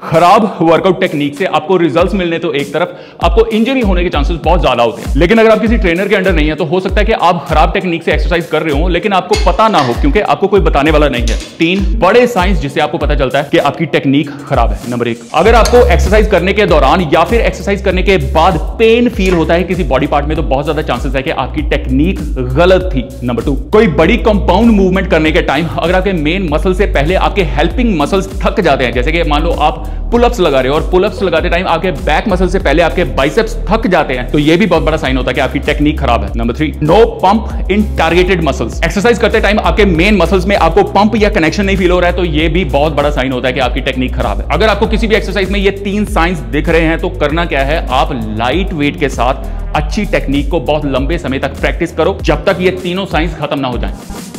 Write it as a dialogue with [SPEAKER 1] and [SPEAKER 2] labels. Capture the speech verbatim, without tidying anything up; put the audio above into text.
[SPEAKER 1] खराब workout technique से आपको रिजल्ट्स मिलने तो एक तरफ, आपको इंजरी होने के चांसेस बहुत ज्यादा होते हैं। लेकिन अगर आप किसी ट्रेनर के अंडर नहीं है तो हो सकता है कि आप खराब टेक्निक से एक्सरसाइज कर रहे हो लेकिन आपको पता ना हो, क्योंकि आपको कोई बताने वाला नहीं है। तीन बड़े साइंस जिससे आपको पता चलता है कि आपकी टेक्निक खराब है। नंबर एक, अगर आपको एक्सरसाइज करने के दौरान या फिर एक्सरसाइज करने के बाद पेन फील होता है किसी बॉडी पार्ट में, तो बहुत ज्यादा चांसेस है कि आपकी टेक्निक गलत थी। नंबर टू, कोई बड़ी कंपाउंड मूवमेंट करने के टाइम अगर आपके मेन मसल से पहले आपके हेल्पिंग मसल्स थक जाते हैं, जैसे कि मान लो आप पुलअप्स लगा रहे हो और पुलअप्स लगाते टाइम आपके बैक मसल से पहले आपके बाइसेप्स थक जाते हैं, तो ये भी बहुत बड़ा साइन होता है कि आपकी टेक्निक खराब है। Number three, no pump in targeted muscles. Exercise करते टाइम आपके मेन मसल्स में आपको पंप या कनेक्शन नहीं फील हो रहा है, तो ये भी बहुत बड़ा साइन होता है कि आपकी टेक्निक खराब है। अगर आपको किसी भी एक्सरसाइज में ये तीन साइंस दिख रहे हैं तो करना क्या है, आप लाइट वेट के साथ अच्छी टेक्निक को बहुत लंबे समय तक प्रैक्टिस करो जब तक ये तीनों साइंस खत्म ना हो जाएं।